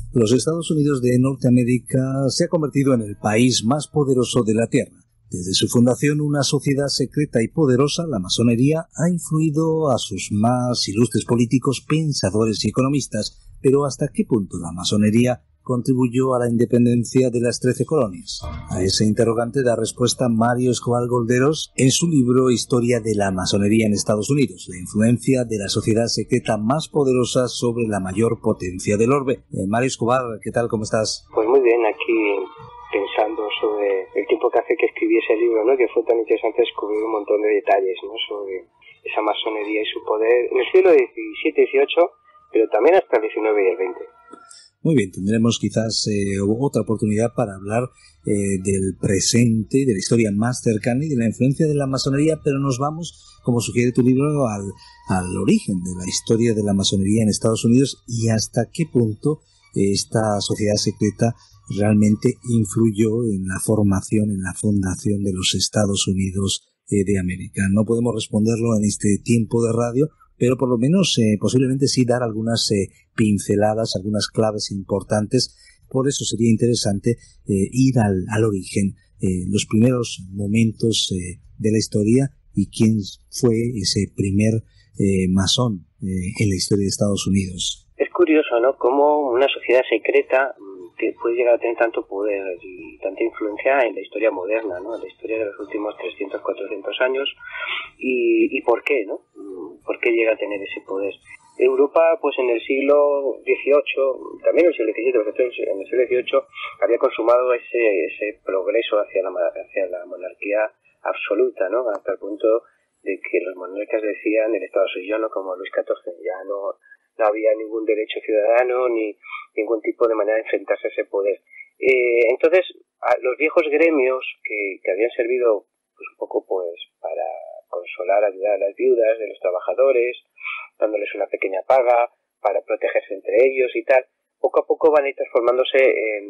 Los Estados Unidos de Norteamérica se ha convertido en el país más poderoso de la Tierra. Desde su fundación, una sociedad secreta y poderosa, la masonería, ha influido a sus más ilustres políticos, pensadores y economistas. Pero ¿hasta qué punto la masonería contribuyó a la independencia de las 13 colonias? A ese interrogante da respuesta Mario Escobar Golderos en su libro Historia de la masonería en Estados Unidos, la influencia de la sociedad secreta más poderosa sobre la mayor potencia del orbe. Mario Escobar, ¿qué tal? ¿Cómo estás? Pues muy bien, aquí pensando sobre el tiempo que hace que escribí ese libro, ¿no? Que fue tan interesante descubrir un montón de detalles, ¿no? Sobre esa masonería y su poder en el siglo XVII, XVIII, pero también hasta el XIX y el XX. Muy bien, tendremos quizás otra oportunidad para hablar del presente, de la historia más cercana y de la influencia de la masonería, pero nos vamos, como sugiere tu libro, al origen de la historia de la masonería en Estados Unidos y hasta qué punto esta sociedad secreta realmente influyó en la formación, en la fundación de los Estados Unidos de América. No podemos responderlo en este tiempo de radio, pero por lo menos posiblemente sí dar algunas pinceladas, algunas claves importantes. Por eso sería interesante ir al origen, los primeros momentos de la historia y quién fue ese primer masón en la historia de Estados Unidos. Es curioso, ¿no? Cómo una sociedad secreta puede llegar a tener tanto poder y tanta influencia en la historia moderna, ¿no? En la historia de los últimos 300, 400 años. ¿Y por qué, no? ¿Por qué llega a tener ese poder? Europa, pues en el siglo XVIII, también en el siglo XVII, pero en el siglo XVIII había consumado ese progreso hacia la monarquía absoluta, ¿no? Hasta el punto de que los monarcas decían el Estado soy yo, no como Luis XIV, ya no había ningún derecho ciudadano ni ningún tipo de manera de enfrentarse a ese poder. Entonces, los viejos gremios que habían servido pues un poco pues para consolar, ayudar a las viudas de los trabajadores, dándoles una pequeña paga para protegerse entre ellos y tal, poco a poco van a ir transformándose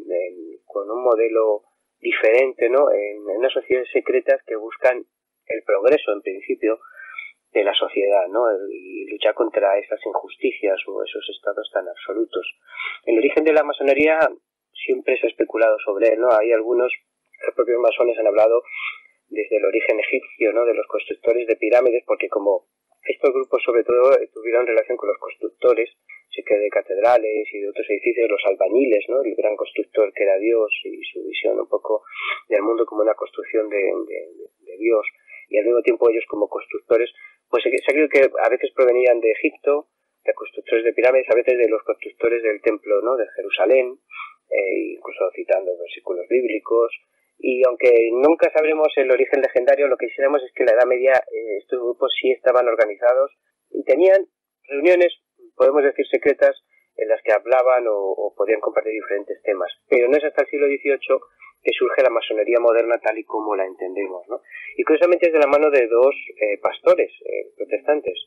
con un modelo diferente, ¿no? En unas sociedades secretas que buscan el progreso, en principio, de la sociedad, ¿no? Y luchar contra esas injusticias o esos estados tan absolutos. El origen de la masonería siempre se ha especulado sobre él, ¿no? Hay algunos, los propios masones han hablado desde el origen egipcio, ¿no? De los constructores de pirámides, porque como estos grupos sobre todo tuvieron relación con los constructores, sí que de catedrales y de otros edificios, los albañiles, ¿no? El gran constructor que era Dios y su visión un poco del mundo como una construcción de Dios, y al mismo tiempo ellos como constructores, pues se cree que a veces provenían de Egipto, de constructores de pirámides, a veces de los constructores del templo, ¿no? De Jerusalén, incluso citando versículos bíblicos. Y aunque nunca sabremos el origen legendario, lo que sí sabemos es que en la Edad Media estos grupos sí estaban organizados y tenían reuniones, podemos decir secretas, en las que hablaban o podían compartir diferentes temas. Pero no es hasta el siglo XVIII que surge la masonería moderna tal y como la entendemos, ¿no? Y curiosamente es de la mano de dos pastores protestantes,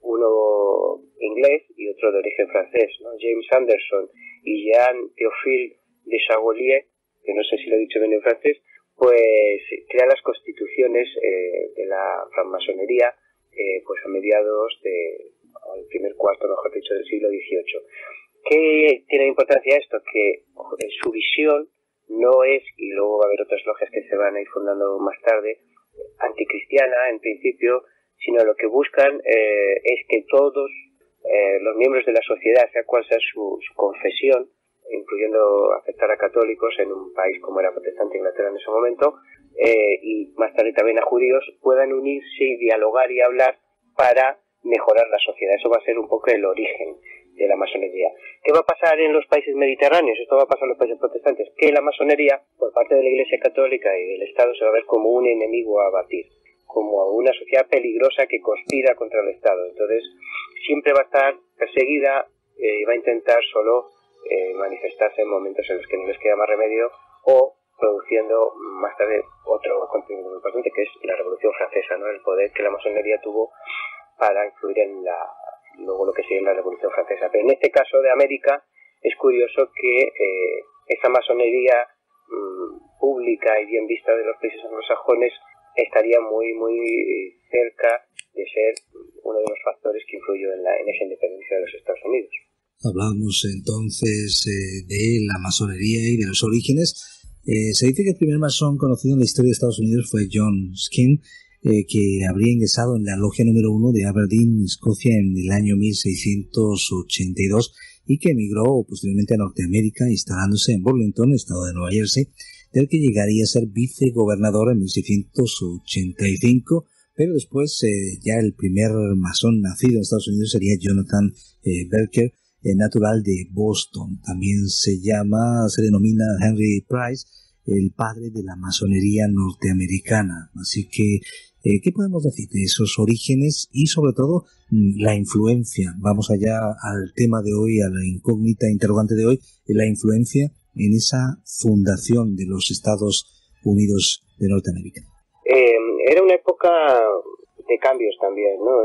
uno inglés y otro de origen francés, ¿no? James Anderson y Jean Théophile de Chagolier, que no sé si lo he dicho bien en francés, pues crean las constituciones de la francmasonería pues a mediados del primer cuarto, mejor dicho, del siglo XVIII. ¿Qué tiene importancia esto? Que su visión no es, y luego va a haber otras logias que se van a ir fundando más tarde, anticristiana en principio, sino lo que buscan es que todos los miembros de la sociedad, sea cual sea su confesión, incluyendo aceptar a católicos en un país como era protestante Inglaterra en ese momento, y más tarde también a judíos, puedan unirse y dialogar y hablar para mejorar la sociedad. Eso va a ser un poco el origen de la masonería. ¿Qué va a pasar en los países mediterráneos? Esto va a pasar en los países protestantes, que la masonería, por parte de la Iglesia Católica y del Estado, se va a ver como un enemigo a abatir, como una sociedad peligrosa que conspira contra el Estado. Entonces, siempre va a estar perseguida y va a intentar solo manifestarse en momentos en los que no les queda más remedio, o produciendo más tarde otro contenido muy importante, que es la Revolución Francesa, ¿no? El poder que la masonería tuvo para influir en luego lo que sigue en la Revolución Francesa. Pero en este caso de América es curioso que esa masonería pública y bien vista de los países anglosajones estaría muy muy cerca de ser uno de los factores que influyó en esa independencia de los Estados Unidos. Hablamos entonces de la masonería y de los orígenes. Se dice que el primer masón conocido en la historia de Estados Unidos fue John Skene, que habría ingresado en la logia número 1 de Aberdeen, Escocia, en el año 1682 y que emigró posteriormente a Norteamérica, instalándose en Burlington, estado de Nueva Jersey, del que llegaría a ser vicegobernador en 1685, pero después ya el primer masón nacido en Estados Unidos sería Jonathan Berker, natural de Boston. También se denomina Henry Price el padre de la masonería norteamericana. Así que, ¿qué podemos decir de esos orígenes y sobre todo la influencia? Vamos allá al tema de hoy, a la incógnita interrogante de hoy, la influencia en esa fundación de los Estados Unidos de Norteamérica. Era una época de cambios también, ¿no?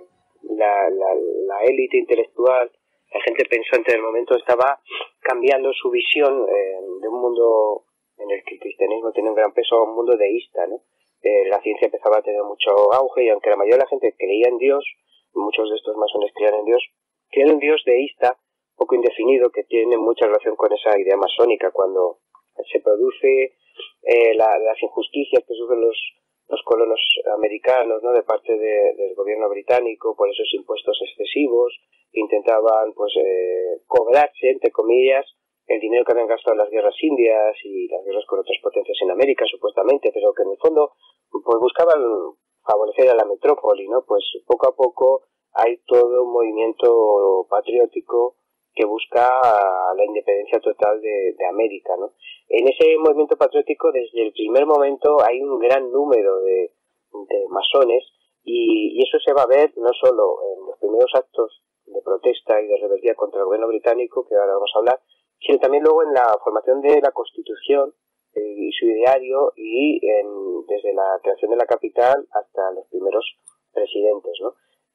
La élite intelectual, la gente pensante del momento estaba cambiando su visión de un mundo en el que el cristianismo tiene un gran peso a un mundo deísta, ¿no? La ciencia empezaba a tener mucho auge y aunque la mayoría de la gente creía en Dios, muchos de estos masones creían en Dios, creían en un Dios deísta, poco indefinido, que tiene mucha relación con esa idea masónica. Cuando se produce las injusticias que sufren los colonos americanos, ¿no?, de parte del gobierno británico por esos impuestos excesivos, intentaban pues cobrarse, entre comillas, el dinero que habían gastado en las guerras indias y las guerras con otras potencias en América, supuestamente, pero que en el fondo pues buscaban favorecer a la metrópoli, ¿no? Pues poco a poco hay todo un movimiento patriótico que busca la independencia total de América, ¿no? En ese movimiento patriótico, desde el primer momento, hay un gran número de masones y eso se va a ver no solo en los primeros actos de protesta y de rebeldía contra el gobierno británico, que ahora vamos a hablar, sino también luego en la formación de la Constitución y su ideario y desde la creación de la capital hasta los primeros presidentes, ¿no?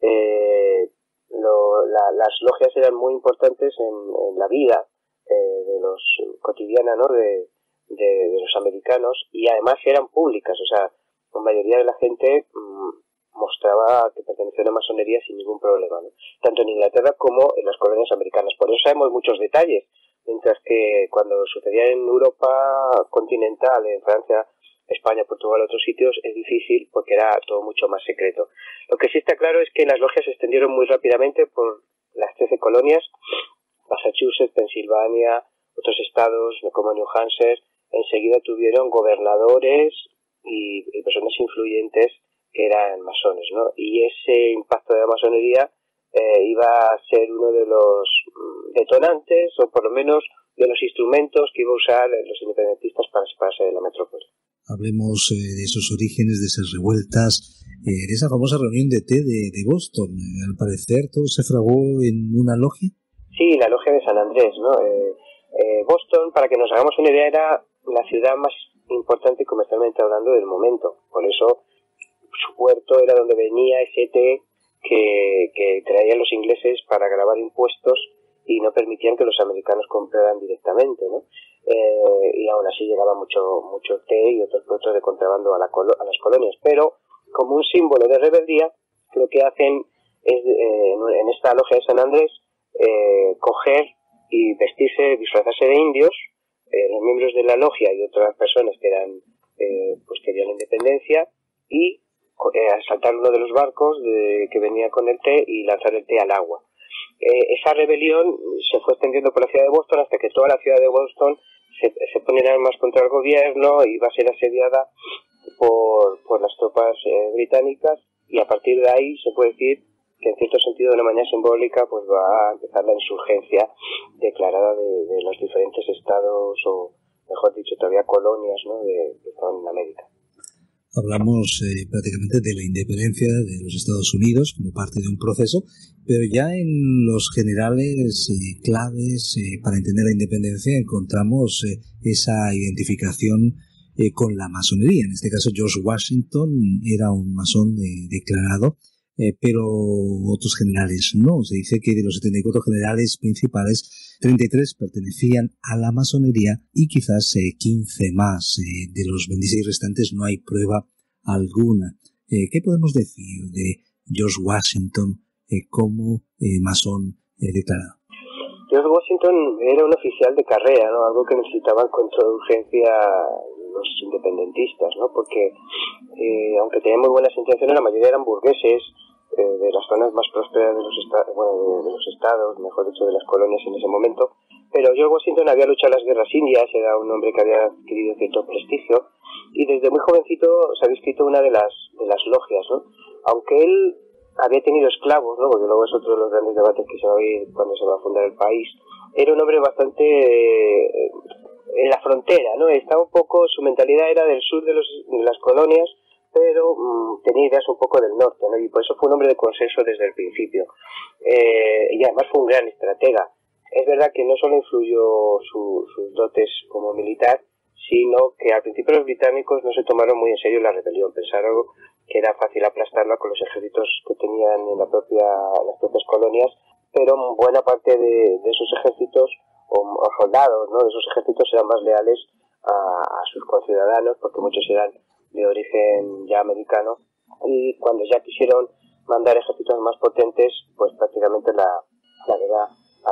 Las logias eran muy importantes en la vida de los cotidiana, ¿no?, de los americanos, y además eran públicas, o sea, la mayoría de la gente mostraba que pertenecía a la masonería sin ningún problema, ¿no?, tanto en Inglaterra como en las colonias americanas. Por eso sabemos muchos detalles, mientras que cuando sucedía en Europa continental, en Francia, España, Portugal, otros sitios, es difícil porque era todo mucho más secreto. Lo que sí está claro es que las logias se extendieron muy rápidamente por las 13 colonias, Massachusetts, Pensilvania, otros estados como New Hampshire. Enseguida tuvieron gobernadores y personas influyentes que eran masones, ¿no? Y ese impacto de la masonería iba a ser uno de los detonantes, o por lo menos de los instrumentos que iba a usar los independentistas para separarse de la metrópoli. Hablemos de esos orígenes, de esas revueltas, de esa famosa reunión de té de Boston. Al parecer, ¿todo se fraguó en una logia? Sí, la logia de San Andrés, ¿no? Boston, para que nos hagamos una idea, era la ciudad más importante comercialmente hablando del momento. Por eso su puerto era donde venía ese té que traían los ingleses para gravar impuestos y no permitían que los americanos compraran directamente, ¿no? Y aún así llegaba mucho té y otros productos de contrabando a las colonias. Pero como un símbolo de rebeldía, lo que hacen es, en esta logia de San Andrés, coger y vestirse, disfrazarse de indios, los miembros de la logia y otras personas que eran pues querían la independencia, y asaltar uno de los barcos que venía con el té y lanzar el té al agua. Esa rebelión se fue extendiendo por la ciudad de Boston hasta que toda la ciudad de Boston se pone en armas contra el gobierno y va a ser asediada por las tropas británicas, y a partir de ahí se puede decir que en cierto sentido, de una manera simbólica, pues va a empezar la insurgencia declarada de los diferentes estados, o mejor dicho todavía colonias, ¿no?, que estaban en América. Hablamos prácticamente de la independencia de los Estados Unidos como parte de un proceso, pero ya en los generales claves para entender la independencia encontramos esa identificación con la masonería. En este caso, George Washington era un masón declarado, pero otros generales no. Se dice que de los 74 generales principales, 33 pertenecían a la masonería y quizás 15 más. De los 26 restantes no hay prueba alguna. ¿Qué podemos decir de George Washington como masón declarado? George Washington era un oficial de carrera, ¿no? Algo que necesitaban con toda urgencia los independentistas, ¿no? Porque aunque tenían muy buenas intenciones, la mayoría eran burgueses de las zonas más prósperas de los estados, mejor dicho, de las colonias en ese momento. Pero George Washington había luchado en las guerras indias, era un hombre que había adquirido cierto prestigio y desde muy jovencito se había inscrito una de las logias, ¿no? Aunque él había tenido esclavos, ¿no? Porque luego es otro de los grandes debates que se va a oír cuando se va a fundar el país. Era un hombre bastante en la frontera, ¿no? Estaba un poco, su mentalidad era del sur de las colonias, pero tenía ideas un poco del norte, ¿no? Y por eso fue un hombre de consenso desde el principio. Y además fue un gran estratega. Es verdad que no solo influyó sus dotes como militar, sino que al principio los británicos no se tomaron muy en serio la rebelión. Pensaron que era fácil aplastarla con los ejércitos que tenían en las propias colonias, pero buena parte de esos ejércitos o soldados, ¿no? De esos ejércitos eran más leales a sus conciudadanos, porque muchos eran de origen ya americano, y cuando ya quisieron mandar ejércitos más potentes, pues prácticamente la guerra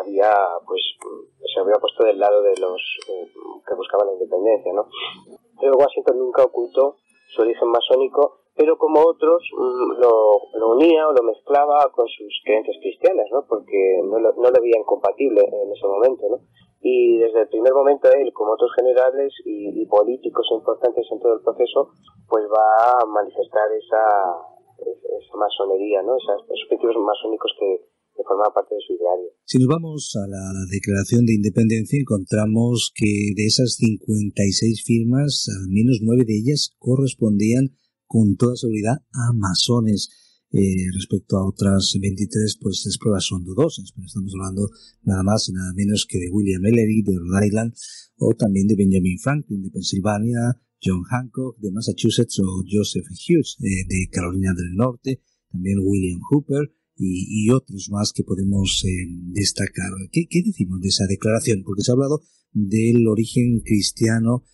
se había puesto del lado de los que buscaban la independencia, ¿no? Pero Washington nunca ocultó su origen masónico, pero como otros lo unía o lo mezclaba con sus creencias cristianas, ¿no? Porque no lo veía incompatible en ese momento, ¿no? Y desde el primer momento él, como otros generales y políticos importantes en todo el proceso, pues va a manifestar esa masonería, ¿no? Esos principios masónicos que formaban parte de su ideario. Si nos vamos a la Declaración de Independencia, encontramos que de esas 56 firmas, al menos 9 de ellas correspondían con toda seguridad a masones. Respecto a otras 23, pues las pruebas son dudosas, pero estamos hablando nada más y nada menos que de William Ellery, de Rhode Island, o también de Benjamin Franklin, de Pensilvania, John Hancock, de Massachusetts, o Joseph Hughes, de Carolina del Norte, también William Hooper, y otros más que podemos destacar. ¿Qué decimos de esa declaración? Porque se ha hablado del origen cristiano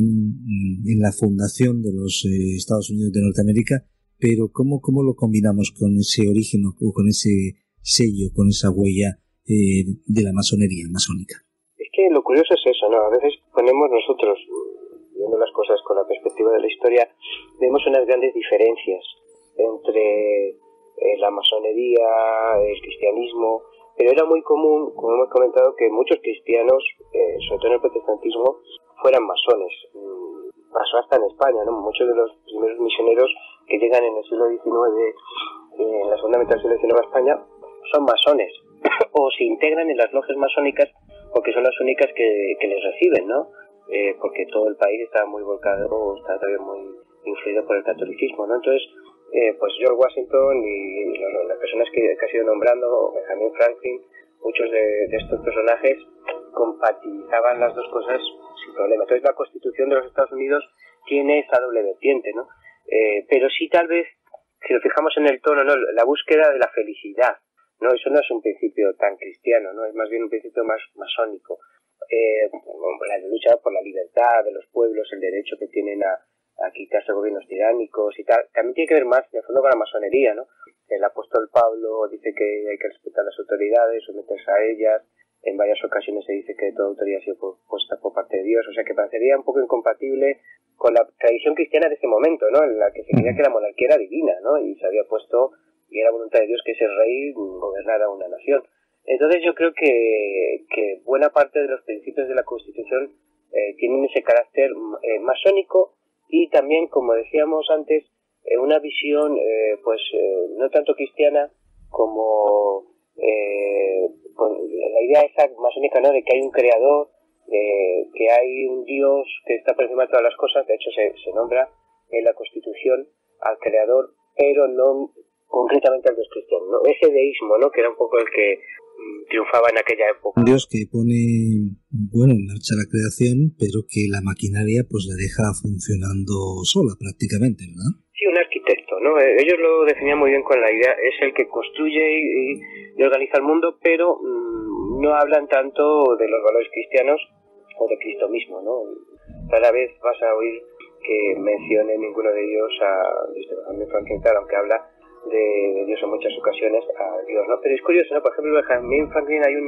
en la fundación de los Estados Unidos de Norteamérica, pero ¿cómo lo combinamos con ese origen o con ese sello, con esa huella de la masonería masónica? Es que lo curioso es eso, ¿no? A veces ponemos nosotros, viendo las cosas con la perspectiva de la historia, vemos unas grandes diferencias entre la masonería, el cristianismo, pero era muy común, como hemos comentado, que muchos cristianos, sobre todo en el protestantismo, fueran masones. Pasó hasta en España, ¿no? Muchos de los primeros misioneros que llegan en el siglo XIX, en la segunda mitad del siglo XIX a España, son masones o se integran en las logias masónicas porque son las únicas que les reciben, ¿no? Porque todo el país está muy volcado, está todavía muy influido por el catolicismo, ¿no? Entonces, pues George Washington y las personas que ha sido nombrando, Benjamin Franklin, muchos de estos personajes compatibilizaban las dos cosas sin problema. Entonces la Constitución de los Estados Unidos tiene esa doble vertiente, ¿no? Pero sí, tal vez, si nos fijamos en el tono, ¿no? La búsqueda de la felicidad, ¿no? Eso no es un principio tan cristiano, ¿no? Es más bien un principio más masónico. La lucha por la libertad de los pueblos, el derecho que tienen a quitarse gobiernos tiránicos y tal, también tiene que ver más, de fondo, con la masonería, ¿no? El apóstol Pablo dice que hay que respetar las autoridades, someterse a ellas. En varias ocasiones se dice que toda autoridad ha sido puesta por parte de Dios, o sea que parecería un poco incompatible con la tradición cristiana de ese momento, ¿no? En la que se creía que la monarquía era divina, ¿no? Y se había puesto, y era voluntad de Dios que ese rey gobernara una nación. Entonces yo creo que buena parte de los principios de la Constitución tienen ese carácter masónico y también, como decíamos antes, una visión no tanto cristiana como con la idea esa masónica, ¿no? De que hay un creador, que hay un Dios que está por encima de todas las cosas. De hecho se nombra en la Constitución al creador, pero no concretamente al Dios cristiano, ¿no? Ese deísmo, ¿no? Que era un poco el que triunfaba en aquella época. Un Dios que pone, en marcha la creación, pero que la maquinaria pues la deja funcionando sola prácticamente, ¿verdad? Sí, un arquitecto, ¿no? Ellos lo definían muy bien con la idea, es el que construye y organiza el mundo, pero no hablan tanto de los valores cristianos o de Cristo mismo, ¿no? Cada vez vas a oír que mencione ninguno de ellos desde Benjamin Franklin, aunque habla de Dios en muchas ocasiones, a Dios, ¿no? Pero es curioso, ¿no? Por ejemplo, en Benjamin Franklin hay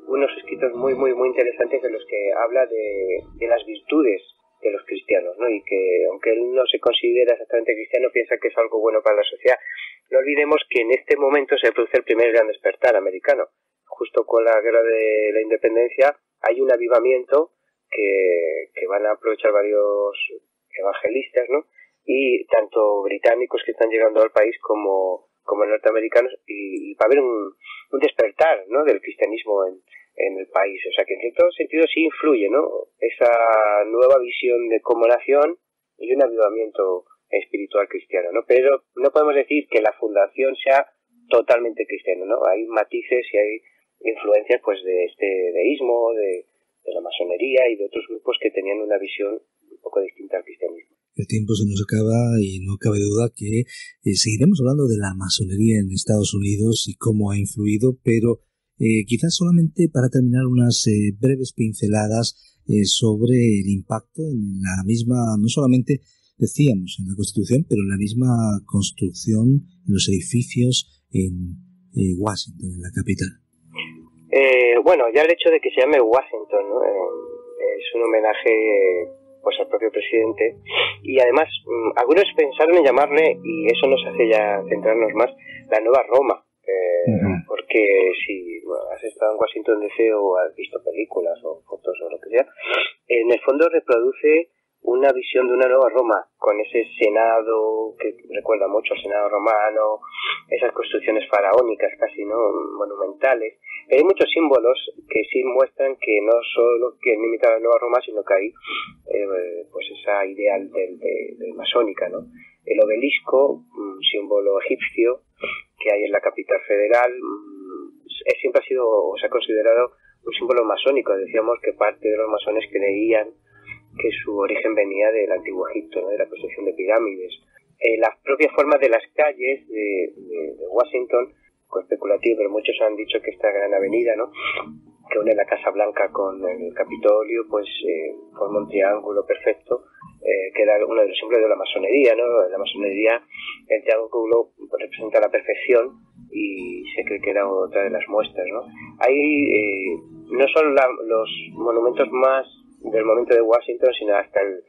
unos escritos muy interesantes en los que habla de las virtudes de los cristianos, ¿no? Y que aunque él no se considera exactamente cristiano, piensa que es algo bueno para la sociedad. No olvidemos que en este momento se produce el primer gran despertar americano. Justo con la guerra de la independencia hay un avivamiento que van a aprovechar varios evangelistas, ¿no? Y tanto británicos que están llegando al país como norteamericanos, y va a haber un despertar, ¿no? Del cristianismo en el país. O sea que en cierto sentido sí influye, ¿no? Esa nueva visión de como nación y un avivamiento espiritual cristiano, ¿no? Pero no podemos decir que la fundación sea totalmente cristiana, ¿no? Hay matices y hay influencias pues de este deísmo, de la masonería y de otros grupos que tenían una visión un poco distinta al cristianismo. El tiempo se nos acaba y no cabe duda que seguiremos hablando de la masonería en Estados Unidos y cómo ha influido, pero quizás solamente para terminar unas breves pinceladas sobre el impacto en la misma, no solamente decíamos en la Constitución, pero en la misma construcción, en los edificios en Washington, en la capital. Bueno, ya el hecho de que se llame Washington, ¿no? Es un homenaje pues al propio presidente, y además algunos pensaron en llamarle, y eso nos hace ya centrarnos más, la nueva Roma, porque si has estado en Washington DC o has visto películas o fotos o lo que sea, en el fondo reproduce una visión de una nueva Roma, con ese senado que recuerda mucho al senado romano, esas construcciones faraónicas casi, ¿no? Monumentales. Pero hay muchos símbolos que sí muestran que no solo quieren imitar a la nueva Roma, sino que hay pues esa idea del masónica, ¿no? El obelisco, un símbolo egipcio que hay en la capital federal, siempre ha sido o se ha considerado un símbolo masónico. Decíamos que parte de los masones creían que su origen venía del antiguo Egipto, ¿no? De la construcción de pirámides. Las propias formas de las calles de Washington, especulativo, pero muchos han dicho que esta gran avenida, ¿no? Que une la Casa Blanca con el Capitolio, pues forma un triángulo perfecto, que era uno de los símbolos de la masonería, ¿no? En la masonería el triángulo representa la perfección y se cree que era otra de las muestras, ¿no? Hay no solo los monumentos más del momento de Washington, sino hasta el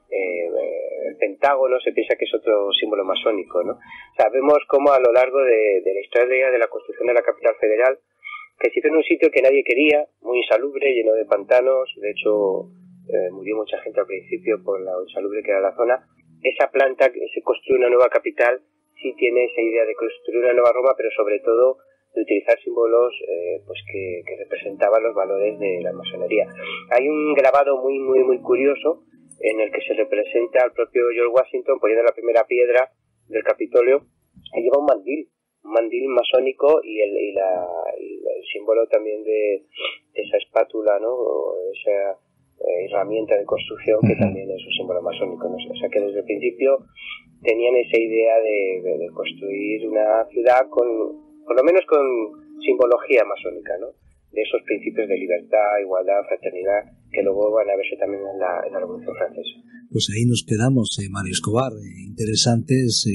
Pentágono se piensa que es otro símbolo masónico, ¿no? O sea, vemos cómo a lo largo de la historia de la construcción de la capital federal, que se hizo en un sitio que nadie quería, muy insalubre, lleno de pantanos, de hecho murió mucha gente al principio por lo insalubre que era la zona. Esa planta que se construye una nueva capital sí tiene esa idea de construir una nueva Roma, pero sobre todo de utilizar símbolos pues que representaban los valores de la masonería. Hay un grabado muy curioso en el que se representa al propio George Washington poniendo la primera piedra del Capitolio, y lleva un mandil masónico y el símbolo también de esa espátula, ¿no? O esa herramienta de construcción que también es un símbolo masónico, ¿no? O sea que desde el principio tenían esa idea de construir una ciudad por lo menos con simbología masónica, ¿no? De esos principios de libertad, igualdad, fraternidad, que luego van a verse también en la Revolución Francesa. Pues ahí nos quedamos, Mario Escobar. Interesantes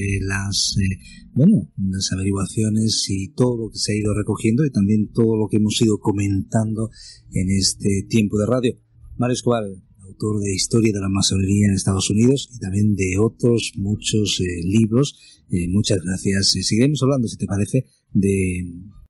las averiguaciones y todo lo que se ha ido recogiendo y también todo lo que hemos ido comentando en este tiempo de radio. Mario Escobar, autor de Historia de la Masonería en Estados Unidos y también de otros muchos libros. Muchas gracias. Seguiremos hablando, si te parece, de